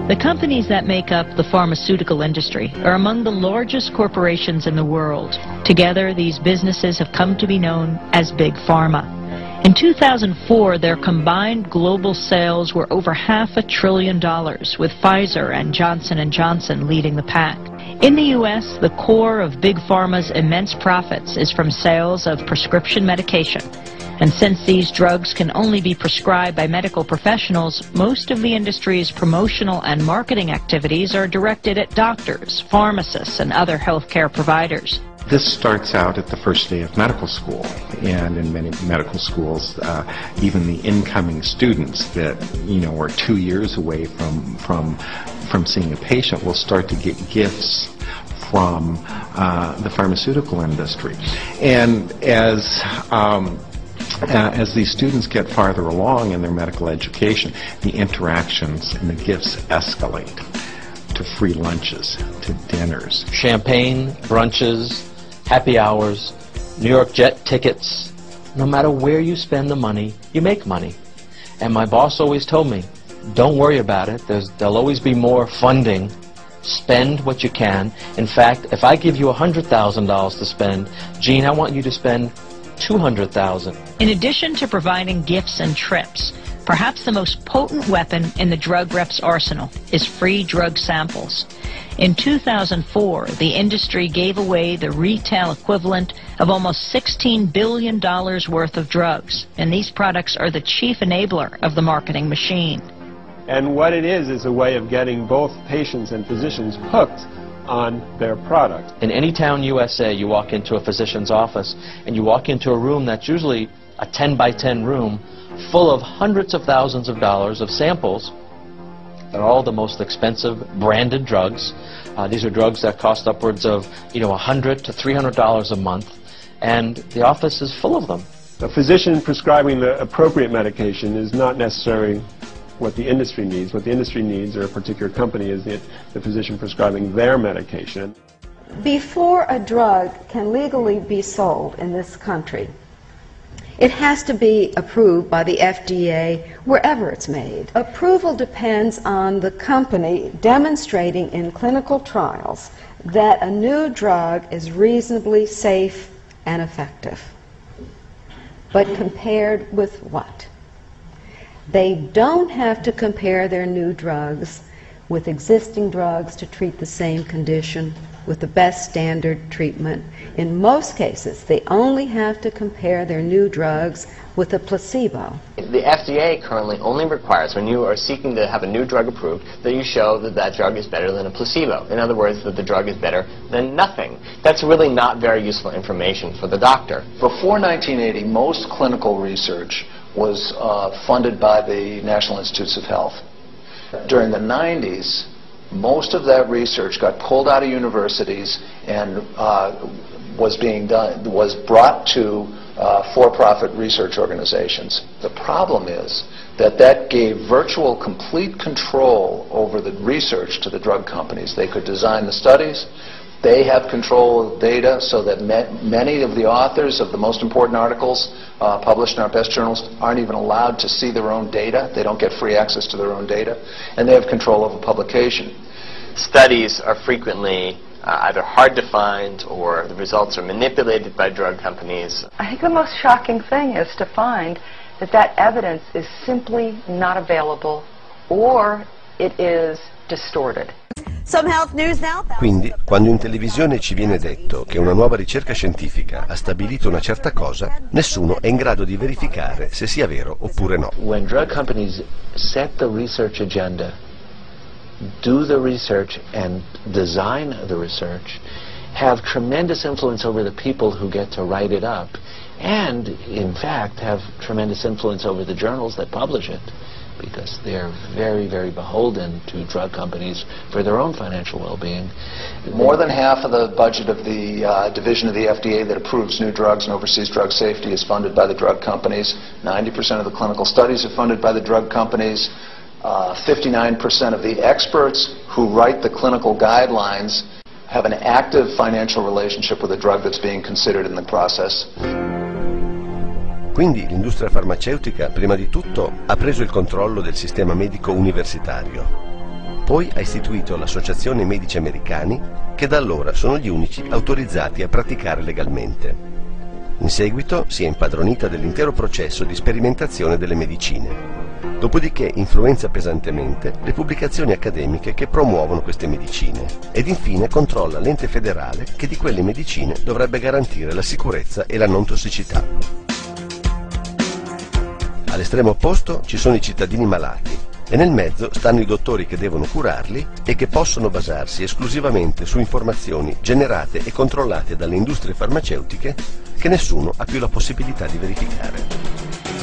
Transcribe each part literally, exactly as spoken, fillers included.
The companies that make up the pharmaceutical industry are among the largest corporations in the world. Together, these businesses have come to be known as Big Pharma. In two thousand four, their combined global sales were over half a trillion dollars, with Pfizer and Johnson and Johnson leading the pack. In the U S, the core of Big Pharma's immense profits is from sales of prescription medication. And since these drugs can only be prescribed by medical professionals, most of the industry's promotional and marketing activities are directed at doctors, pharmacists, and other healthcare providers. This starts out at the first day of medical school, and in many medical schools, uh, even the incoming students that, you know, are two years away from, from, from seeing a patient will start to get gifts from uh, the pharmaceutical industry. And as um, Uh, as these students get farther along in their medical education, the interactions and the gifts escalate to free lunches, to dinners. Champagne, brunches, happy hours, New York jet tickets. No matter where you spend the money, you make money. And my boss always told me, don't worry about it. There's, there'll always be more funding. Spend what you can. In fact, if I give you one hundred thousand dollars to spend, Gene, I want you to spend two hundred thousand dollars. In addition to providing gifts and trips, perhaps the most potent weapon in the drug rep's arsenal is free drug samples. In two thousand four, the industry gave away the retail equivalent of almost sixteen billion dollars worth of drugs, and these products are the chief enabler of the marketing machine. And what it is is a way of getting both patients and physicians hooked on their product. In any town U S A, you walk into a physician's office and you walk into a room that's usually a ten by ten room full of hundreds of thousands of dollars of samples. They're all the most expensive branded drugs. Uh, these are drugs that cost upwards of, you know, one hundred to three hundred dollars a month, and the office is full of them. A physician prescribing the appropriate medication is not necessarily what the industry needs. What the industry needs, or a particular company, is the, the physician prescribing their medication. Before a drug can legally be sold in this country, it has to be approved by the F D A wherever it's made. Approval depends on the company demonstrating in clinical trials that a new drug is reasonably safe and effective. But compared with what? They don't have to compare their new drugs with existing drugs to treat the same condition with the best standard treatment. In most cases, they only have to compare their new drugs with a placebo. The F D A currently only requires, when you are seeking to have a new drug approved, that you show that that drug is better than a placebo. In other words, that the drug is better than nothing. That's really not very useful information for the doctor. Before nineteen eighty, most clinical research was uh, funded by the National Institutes of Health. During the nineties, most of that research got pulled out of universities and uh, was being done, was brought to uh, for-profit research organizations. The problem is that that gave virtual complete control over the research to the drug companies. They could design the studies. They have control of data, so that ma many of the authors of the most important articles uh, published in our best journals aren't even allowed to see their own data. They don't get free access to their own data. And they have control over publication. Studies are frequently uh, either hard to find, or the results are manipulated by drug companies. I think the most shocking thing is to find that that evidence is simply not available, or it is distorted. Quindi, quando in televisione ci viene detto che una nuova ricerca scientifica ha stabilito una certa cosa, nessuno è in grado di verificare se sia vero oppure no. When drug companies set the research agenda, do the research and design the research, have tremendous influence over the people who get to write it up, and in fact have tremendous influence over the journals that publish it, because they're very, very beholden to drug companies for their own financial well-being. More than half of the budget of the uh, division of the F D A that approves new drugs and oversees drug safety is funded by the drug companies. ninety percent of the clinical studies are funded by the drug companies. fifty-nine percent of the experts who write the clinical guidelines have an active financial relationship with the drug that's being considered in the process. Quindi l'industria farmaceutica, prima di tutto, ha preso il controllo del sistema medico universitario. Poi ha istituito l'Associazione Medici Americani, che da allora sono gli unici autorizzati a praticare legalmente. In seguito si è impadronita dell'intero processo di sperimentazione delle medicine. Dopodiché influenza pesantemente le pubblicazioni accademiche che promuovono queste medicine ed infine controlla l'ente federale che di quelle medicine dovrebbe garantire la sicurezza e la non tossicità. All'estremo opposto ci sono i cittadini malati e nel mezzo stanno i dottori che devono curarli e che possono basarsi esclusivamente su informazioni generate e controllate dalle industrie farmaceutiche che nessuno ha più la possibilità di verificare.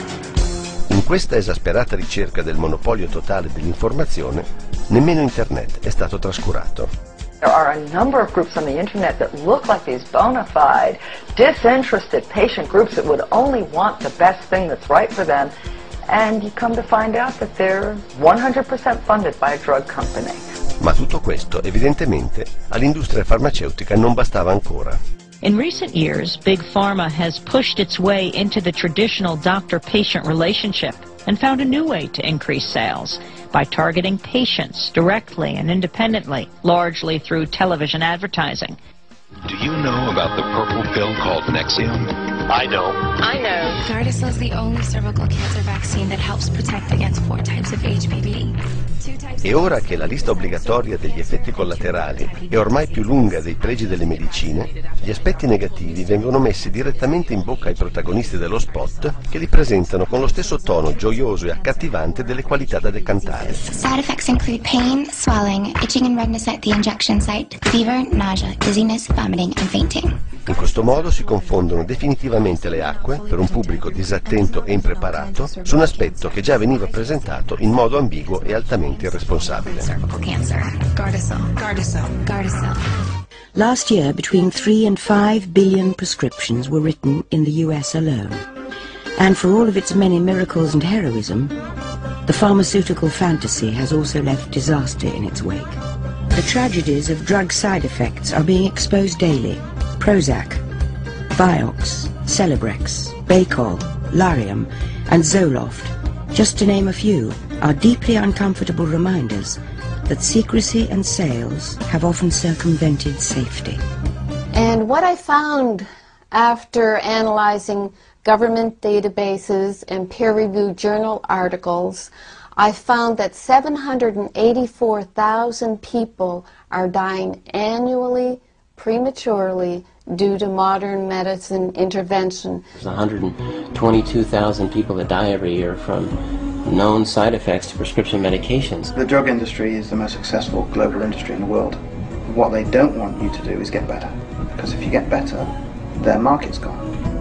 In questa esasperata ricerca del monopolio totale dell'informazione, nemmeno Internet è stato trascurato. There are a number of groups on the internet that look like these bona fide, disinterested patient groups that would only want the best thing that's right for them, and you come to find out that they're one hundred percent funded by a drug company. Ma tutto questo, evidentemente, all'industria farmaceutica non bastava ancora. In recent years, Big Pharma has pushed its way into the traditional doctor-patient relationship and found a new way to increase sales by targeting patients directly and independently, largely through television advertising. Do you know about the purple pill called Nexium? I know. I know. Gardasil is the only cervical cancer vaccine that helps protect against four types of H P V. E ora che la lista obbligatoria degli effetti collaterali è ormai più lunga dei pregi delle medicine, gli aspetti negativi vengono messi direttamente in bocca ai protagonisti dello spot, che li presentano con lo stesso tono gioioso e accattivante delle qualità da decantare. Side effects include pain, swelling, itching and redness at the injection site, fever, nausea, dizziness, vomiting and fainting. In questo modo si confondono definitivamente le acque, per un pubblico disattento e impreparato, su un aspetto che già veniva presentato in modo ambiguo e altamente irresponsabile. Cervical cancer. Gardasil. Gardasil. Gardasil. Last year, between three and five billion prescriptions were written in the U S alone. And for all of its many miracles and heroism, the pharmaceutical fantasy has also left disaster in its wake. The tragedies of drug side effects are being exposed daily. Prozac, Vioxx, Celebrex, Baycol, Lariam, and Zoloft, just to name a few, are deeply uncomfortable reminders that secrecy and sales have often circumvented safety. And what I found after analyzing government databases and peer-reviewed journal articles, I found that seven hundred eighty-four thousand people are dying annually prematurely due to modern medicine intervention. There's one hundred twenty-two thousand people that die every year from known side effects to prescription medications. The drug industry is the most successful global industry in the world. What they don't want you to do is get better, because if you get better, their market's gone.